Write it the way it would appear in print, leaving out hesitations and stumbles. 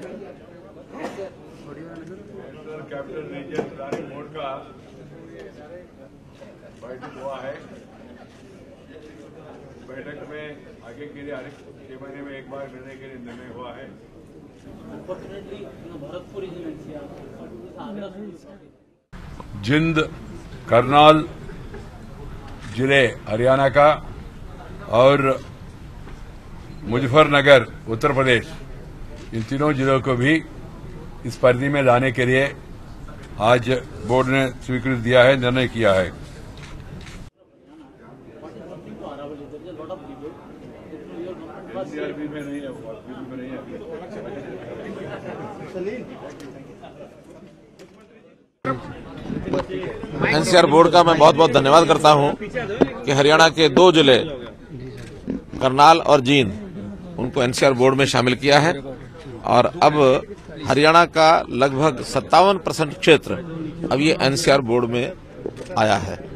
Capital region planning board का बैठक हुआ है। बैठक में आगे के लिए हर 6 महीने में एक बार मिलने के लिए निर्णय हुआ है। जिंद, करनाल जिले हरियाणा का और मुजफ्फरनगर उत्तर प्रदेश, इन तीनों जिलों को भी इस परिधि में लाने के लिए आज बोर्ड ने स्वीकृति दिया है, निर्णय किया है। एनसीआरबी में नहीं है, में नहीं है। एनसीआर बोर्ड का मैं बहुत बहुत धन्यवाद करता हूं कि हरियाणा के 2 जिले करनाल और जींद उनको एनसीआर बोर्ड में शामिल किया है और अब हरियाणा का लगभग 57% क्षेत्र अब ये एनसीआर बोर्ड में आया है।